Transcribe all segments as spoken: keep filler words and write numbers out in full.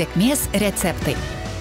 Sėkmės receptai.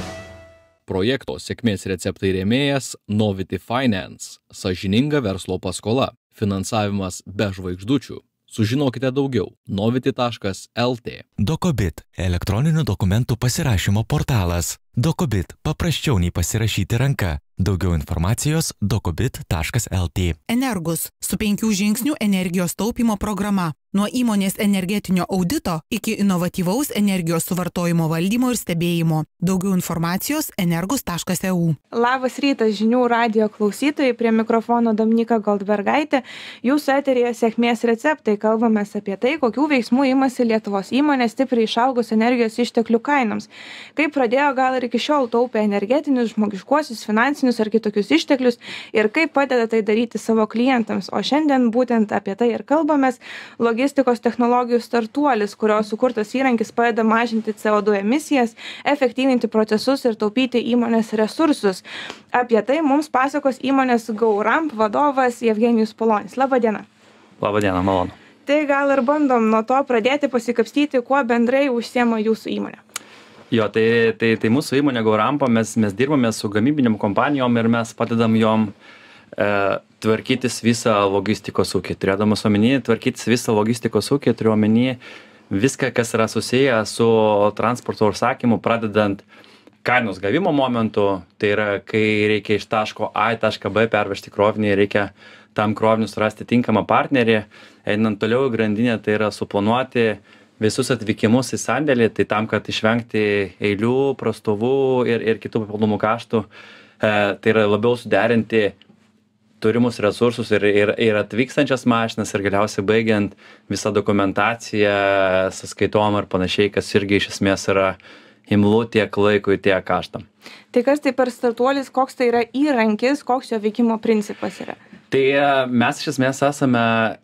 Projekto Sėkmės receptai rėmėjas Novity Finance, sąžininga verslo paskola, finansavimas be žvaigždučių. Sužinokite daugiau novity taškas el tė. Dokobit – elektroninių dokumentų pasirašymo portalas. Dokobit – paprasčiau nei pasirašyti ranka. Daugiau informacijos dokobit taškas el tė. Energus – su penkių žingsnių energijos taupymo programa. Nuo įmonės energetinio audito iki inovatyvaus energijos suvartojimo valdymo ir stebėjimo. Daugiau informacijos energus taškas e u. Labas rytas žinių radijo klausytojai, prie mikrofono Dominika Goldbergaitė. Jūsų eteryje Sėkmės receptai. Kalbamės apie tai, kokių veiksmų imasi Lietuvos įmonės stipriai išaugus energijos išteklių kainoms. Kaip pradėjo, gal ir iki šiol taupė energetinius, žmogiškuosius, finansinius ar kitokius išteklius ir kaip padeda tai daryti savo klientams. O šiandien būtent apie tai ir kalbamės. Logistikos technologijų startuolis, kurio sukurtas įrankis padeda mažinti C O du emisijas, efektyvinti procesus ir taupyti įmonės resursus. Apie tai mums pasakos įmonės GoRamp vadovas Jevgenijus Polonis. Labą dieną. Labą dieną, malonu. Tai gal ir bandom nuo to pradėti pasikapstyti, kuo bendrai užsiema jūsų įmonė. Jo, tai, tai, tai mūsų įmonė GoRamp, mes, mes dirbame su gamybinėm kompanijom ir mes padedam jom e, tvarkytis visą logistikos ūkį. Turėdamas omeny, tvarkytis visą logistikos ūkį, turiu omeny viską, kas yra susiję su transporto užsakymu, pradedant kainos gavimo momentu, tai yra, kai reikia iš taško A į tašką B pervežti krovinį, reikia tam kroviniu surasti tinkamą partnerį, einant toliau į grandinę, tai yra suplanuoti visus atvykimus į sandėlį, tai tam, kad išvengti eilių, prastovų ir, ir kitų papildomų kaštų, e, tai yra labiau suderinti turimus resursus ir, ir, ir atvykstančias mašinas ir galiausiai baigiant visą dokumentaciją, sąskaitom ir panašiai, kas irgi iš esmės yra imlu tiek laikui, tiek kaštam. Tai kas tai per startuolis, koks tai yra įrankis, koks jo veikimo principas yra? Tai mes iš esmės esame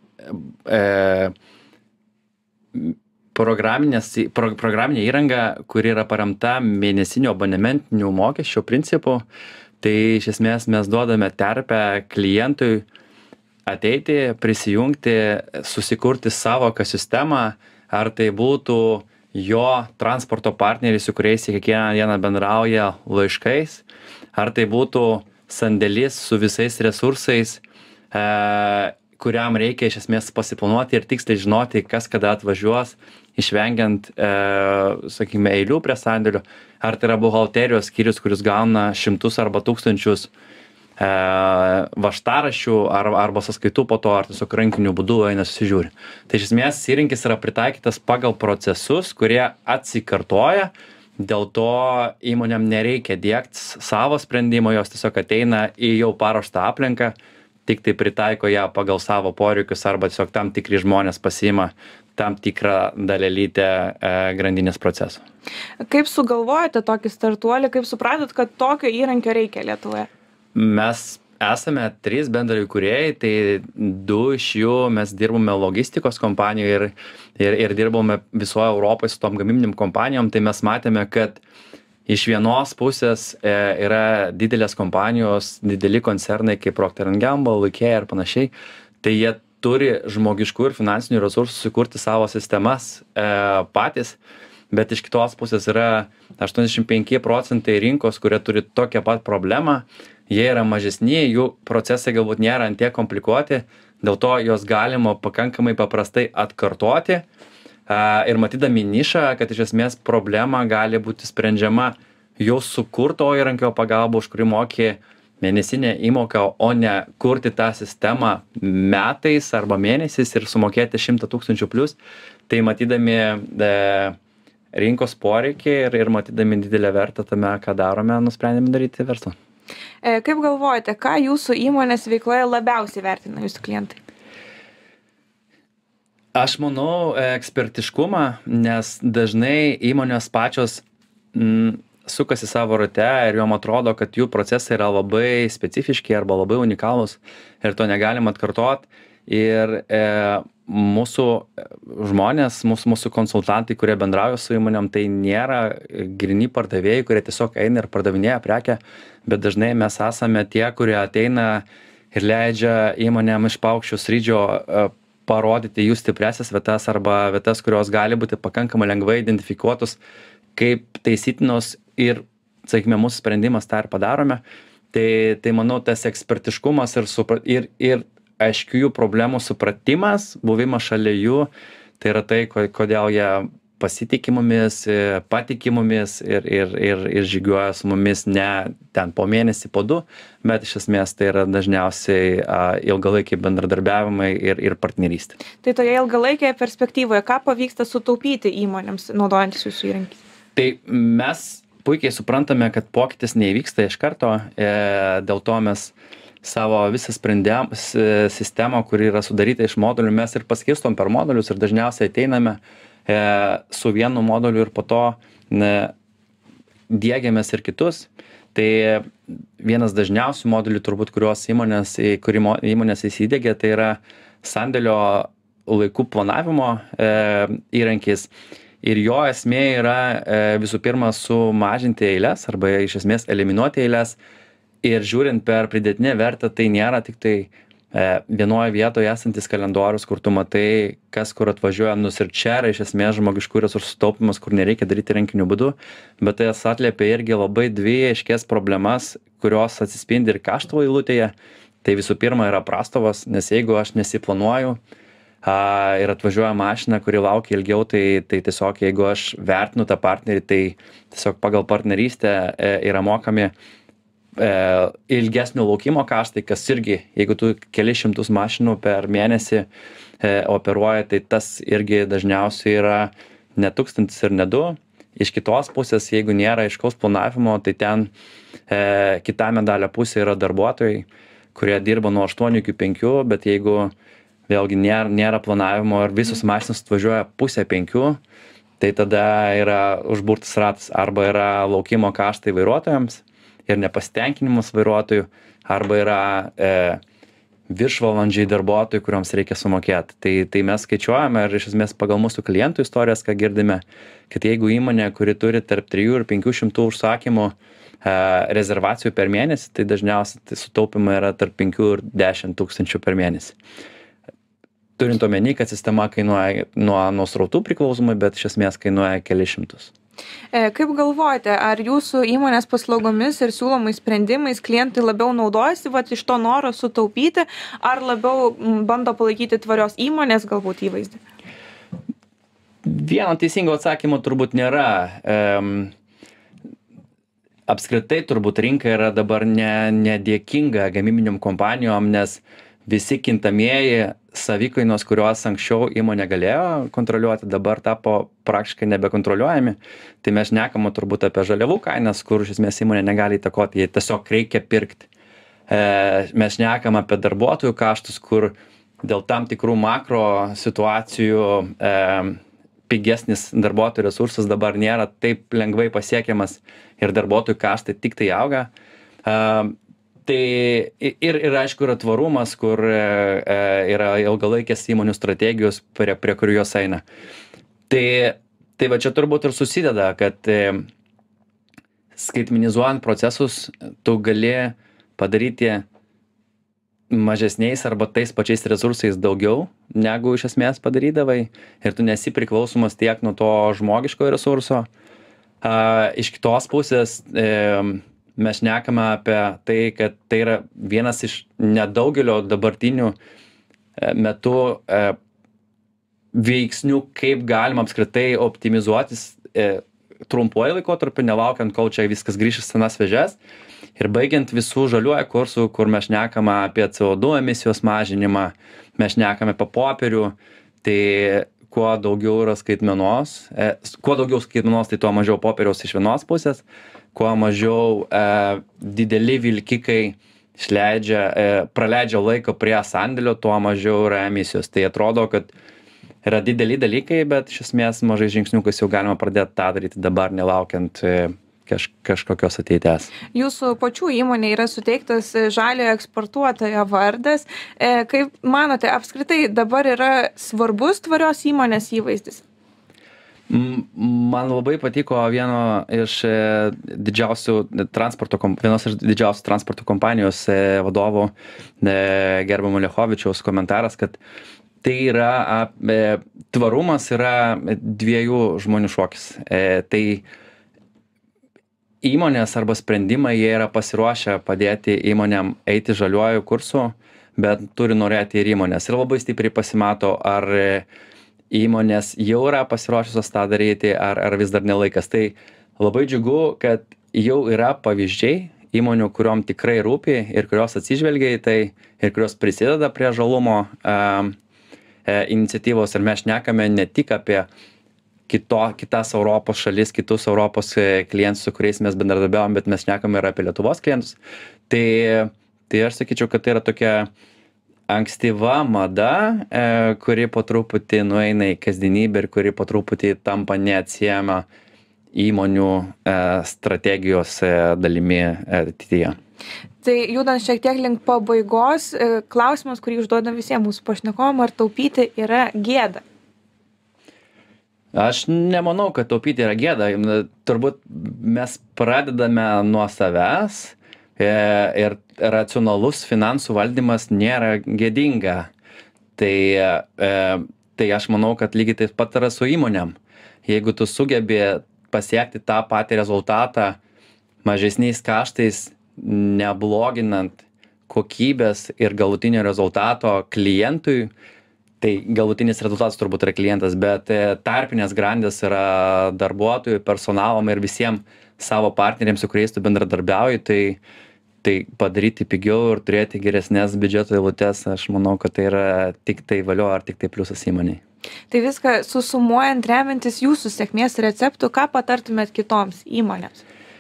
e, programinės, pro, programinė įranga, kuri yra paremta mėnesinio abonementinių mokesčių principų. Tai iš esmės mes duodame terpę klientui ateiti, prisijungti, susikurti savo ekosistemą, ar tai būtų jo transporto partneriai, su kuriais kiekvieną dieną bendrauja laiškais, ar tai būtų sandėlis su visais resursais, e, kuriam reikia iš esmės pasiplanuoti ir tiksliai žinoti, kas kada atvažiuos, išvengiant, e, sakykime, eilių prie sandėlių, ar tai yra buhalterijos skyrius, kuris gauna šimtus arba tūkstančius e, vaštaraščių ar, arba sąskaitų po to, ar tiesiog rankiniu būdu eina susižiūri. Tai iš esmės įrankis yra pritaikytas pagal procesus, kurie atsikartoja, dėl to įmonėm nereikia diegti savo sprendimo, jos tiesiog ateina į jau paruoštą aplinką, tik tai pritaiko ją pagal savo poreikius arba tiesiog tam tikri žmonės pasiima tam tikrą dalelytę e, grandinės procesų. Kaip sugalvojate tokį startuolį, kaip supratot, kad tokio įrankio reikia Lietuvoje? Mes esame trys bendraįkūrėjai, tai du iš jų mes dirbame logistikos kompanijoje ir, ir, ir dirbame visoje Europoje su tom gamybinėm kompanijom, tai mes matėme, kad iš vienos pusės e, yra didelės kompanijos, dideli koncernai kaip Procter and Gamble, IKEA ir panašiai, tai jie turi žmogiškų ir finansinių resursų sukurti savo sistemas e, patys, bet iš kitos pusės yra aštuoniasdešimt penki procentai rinkos, kurie turi tokią pat problemą, jie yra mažesni, jų procesai galbūt nėra ant tiek komplikuoti, dėl to jos galima pakankamai paprastai atkartoti ir matydami nišą, kad iš esmės problema gali būti sprendžiama jau sukurto įrankio pagalba, už kurį mokė mėnesinę įmoką, o ne kurti tą sistemą metais arba mėnesiais ir sumokėti šimtą tūkstančių plus, tai matydami e, rinkos poreikį ir, ir matydami didelę vertę tame, ką darome, nusprendėme daryti verslą. E, kaip galvojate, ką jūsų įmonės veikloje labiausiai vertina jūsų klientai? Aš manau ekspertiškumą, nes dažnai įmonės pačios m, sukasi savo rate ir jom atrodo, kad jų procesai yra labai specifiški arba labai unikalūs ir to negalima atkartot. Ir e, mūsų žmonės, mūsų, mūsų konsultantai, kurie bendrauja su įmonėm, tai nėra gryni pardavėjai, kurie tiesiog eina ir pardavinėja prekę, bet dažnai mes esame tie, kurie ateina ir leidžia įmonėm iš paukščių skrydžio e, parodyti jų stipriasias vietas arba vietas, kurios gali būti pakankamai lengvai identifikuotos kaip taisytinos ir, sakykime, mūsų sprendimas tą ir padarome. Tai, tai manau, tas ekspertiškumas ir, supra, ir, ir aiškių problemų supratimas, buvimas šalia jų, tai yra tai, kodėl jie pasitikė mumis, patikė mumis ir, ir, ir, ir žygiuoja su mumis ne ten po mėnesį, po du, bet iš esmės tai yra dažniausiai a, ilgalaikiai bendradarbiavimai ir, ir partnerystė. Tai toje ilgalaikėje perspektyvoje, ką pavyksta sutaupyti įmonėms, naudojantis jūsų įrankiais? Tai mes puikiai suprantame, kad pokytis neįvyksta iš karto, e, dėl to mes savo visą sprendimą sistemą, kuri yra sudaryta iš modulių, mes ir paskirstom per modulius ir dažniausiai ateiname e, su vienu moduliu ir po to ne, diegiamės ir kitus. Tai vienas dažniausių modulių turbūt, kuriuos įmonės, kurį įmonės įsidėgė, tai yra sandėlio laikų planavimo e, įrankis. Ir jo esmė yra e, visų pirma sumažinti eilės arba iš esmės eliminuoti eilės. Ir žiūrint per pridėtinę vertę, tai nėra tik tai e, vienoje vietoje esantis kalendorius, kur tu matai, kas kur atvažiuoja, nus ir čia yra iš esmės žmogiškų resursų taupimas, kur nereikia daryti rankiniu būdu, bet tai atliepia irgi labai dvi aiškės problemas, kurios atsispindi ir kaštų eilutėje. Tai visų pirma yra prastovas, nes jeigu aš nesiplanuoju a, ir atvažiuoja mašina, kuri laukia ilgiau, tai, tai tiesiog jeigu aš vertinu tą partnerį, tai tiesiog pagal partnerystę e, yra mokami ilgesnio laukimo kaštai, kas irgi, jeigu tu keli šimtus mašinų per mėnesį e, operuoja, tai tas irgi dažniausiai yra ne tūkstantis ir ne du. Iš kitos pusės, jeigu nėra aiškaus planavimo, tai ten e, kita medalio pusė yra darbuotojai, kurie dirba nuo aštuonių iki penkių, bet jeigu vėlgi nėra, nėra planavimo ir visos mašinos atvažiuoja pusę penkių, tai tada yra užburtas ratas, arba yra laukimo kaštai vairuotojams ir nepasitenkinimas vairuotojų, arba yra e, viršvalandžiai darbuotojų, kuriuoms reikia sumokėti. Tai, tai mes skaičiuojame ir iš esmės pagal mūsų klientų istorijas, ką girdime, kad jeigu įmonė, kuri turi tarp trijų ir penkių šimtų užsakymų e, rezervacijų per mėnesį, tai dažniausiai tai sutaupimai yra tarp penkių ir dešimt tūkstančių per mėnesį. Turint omeny, kad sistema kainuoja nuo, nuo srautų priklausomai, bet iš esmės kainuoja keli šimtus. Kaip galvojate, ar jūsų įmonės paslaugomis ir siūlomais sprendimais klientai labiau naudojasi vat, iš to noro sutaupyti, ar labiau bando palaikyti tvarios įmonės galbūt įvaizdį? Vieno teisingo atsakymo turbūt nėra. Um, apskritai turbūt rinka yra dabar ne, nedėkinga gamybiniam kompanijom, nes visi kintamieji savikainos, kuriuos anksčiau įmonė galėjo kontroliuoti, dabar tapo praktiškai nebekontroliuojami. Tai mes šnekame turbūt apie žaliavų kainas, kur iš esmės įmonė negali įtakoti, jie tiesiog reikia pirkti. E, mes šnekame apie darbuotojų kaštus, kur dėl tam tikrų makro situacijų e, pigesnis darbuotojų resursas dabar nėra taip lengvai pasiekiamas ir darbuotojų kaštai tik tai auga. E, Tai ir, ir aišku yra tvarumas, kur e, yra ilgalaikės įmonių strategijos, prie, prie kurių jos eina. Tai, tai va čia turbūt ir susideda, kad e, skaitmenizuojant procesus, tu gali padaryti mažesniais arba tais pačiais resursais daugiau, negu iš esmės padarydavai. Ir tu nesi priklausomas tiek nuo to žmogiško resurso. A, iš kitos pusės e, mes šnekame apie tai, kad tai yra vienas iš nedaugelio dabartinių metų e, veiksnių, kaip galima apskritai optimizuotis e, trumpuoju laikotarpiu, nelaukiant, kol čia viskas grįš į senas vėžes. Ir baigiant visų žaliuoju kursų, kur mes šnekame apie C O du emisijos mažinimą, mes šnekame apie popierių, tai kuo daugiau yra skaitmenos, e, kuo daugiau skaitmenos, tai tuo mažiau popieriaus iš vienos pusės, kuo mažiau e, dideli vilkikai išleidžia, e, praleidžia laiko prie sandėlio, tuo mažiau yra emisijos. Tai atrodo, kad yra dideli dalykai, bet iš esmės mažai žingsniukais jau galima pradėti tą daryti dabar, nelaukiant e, kaž, kažkokios ateities. Jūsų pačių įmonė yra suteiktas žaliojo eksportuotojo vardas. E, kaip manote, apskritai dabar yra svarbus tvarios įmonės įvaizdis? Man labai patiko vieno iš didžiausių transporto, vienos iš didžiausių transporto kompanijos vadovų gerbiamo Lechovičiaus komentaras, kad tai yra, tvarumas yra dviejų žmonių šokis. Tai įmonės arba sprendimai, jie yra pasiruošę padėti įmonėm eiti žaliuoju kursu, bet turi norėti ir įmonės. Ir labai stipriai pasimato, ar įmonės jau yra pasiruošusios tą daryti, ar, ar vis dar nelaikas. Tai labai džiugu, kad jau yra pavyzdžiai įmonių, kuriuom tikrai rūpi ir kurios atsižvelgia į tai ir kurios prisideda prie žalumo e, e, iniciatyvos. Ir mes šnekame ne tik apie kito, kitas Europos šalis, kitus Europos klientus, su kuriais mes bendradarbiavom, bet mes šnekame ir apie Lietuvos klientus. Tai, tai aš sakyčiau, kad tai yra tokia ankstyva mada, e, kuri po truputį nueina į kasdienybę ir kuri po truputį tampa neatsiejama įmonių e, strategijos e, dalimi ateityje. Tai judant šiek tiek link pabaigos, e, klausimas, kurį užduodam visiems mūsų pašnekovam, ar taupyti yra gėda? Aš nemanau, kad taupyti yra gėda. Turbūt mes pradedame nuo savęs e, ir racionalus finansų valdymas nėra gėdinga. Tai, e, tai aš manau, kad lygiai taip pat yra su įmonėm. Jeigu tu sugebi pasiekti tą patį rezultatą mažesniais kaštais, nebloginant kokybės ir galutinio rezultato klientui, tai galutinis rezultatas turbūt yra klientas, bet tarpinės grandys yra darbuotojų, personalam ir visiems savo partneriams, su kuriais tu bendradarbiauji, tai, tai padaryti pigiau ir turėti geresnės biudžeto eilutes, aš manau, kad tai yra tik tai valio ar tik tai pliusas įmoniai. Tai viską susumuojant, remiantis jūsų sėkmės receptų, ką patartumėt kitoms įmonėms?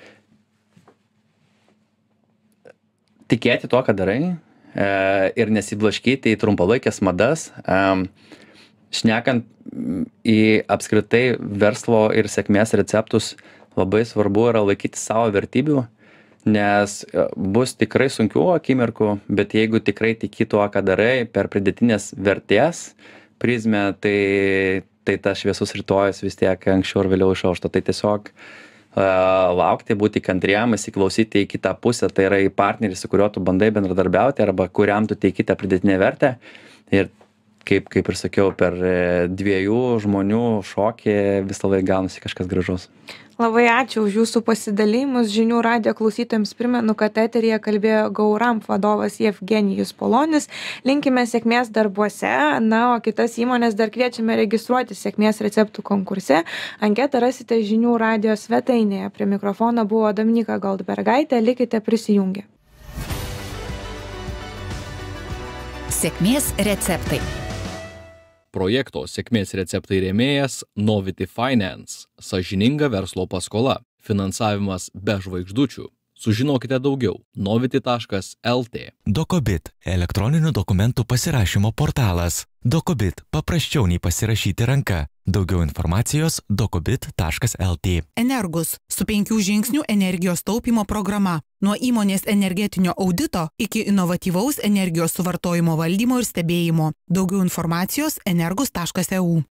Tikėti tuo, ką darai. Ir nesiblaškyti į trumpalaikės madas. Šnekant į apskritai verslo ir sėkmės receptus, labai svarbu yra laikyti savo vertybių, nes bus tikrai sunkių akimirkų, bet jeigu tikrai tiki tuo, ką darai, per pridėtinės vertės prizmę, tai, tai tas šviesus rytojas vis tiek anksčiau ar vėliau išaušta. Tai tiesiog laukti, būti kantriem, įsiklausyti į kitą pusę, tai yra į partnerį, su kuriuo tu bandai bendradarbiauti arba kuriam tu teiki tą pridėtinę vertę. Ir kaip, kaip ir sakiau, per dviejų žmonių šokį visą laiką gaunasi kažkas gražus. Labai ačiū už jūsų pasidalijimus. Žinių radijo klausytojams primenu, kad eteryje kalbėjo Gauramp vadovas Jevgenijus Polonis. Linkime sėkmės darbuose, na, o kitas įmonės dar kviečiame registruoti sėkmės receptų konkurse. Anketą rasite žinių radijo svetainėje. Prie mikrofono buvo Dominyka Goldbergaitė, likite prisijungę. Sėkmės receptai. Projekto sėkmės receptai rėmėjas Novity Finance, sąžininga verslo paskola, finansavimas be žvaigždučių. Sužinokite daugiau novity taškas el tė. Dokobit – elektroninių dokumentų pasirašymo portalas. Dokobit – paprasčiau nei pasirašyti ranka. Daugiau informacijos dokobit taškas el tė. Energus – su penkių žingsnių energijos taupymo programa. Nuo įmonės energetinio audito iki inovatyvaus energijos suvartojimo valdymo ir stebėjimo. Daugiau informacijos energus taškas e u.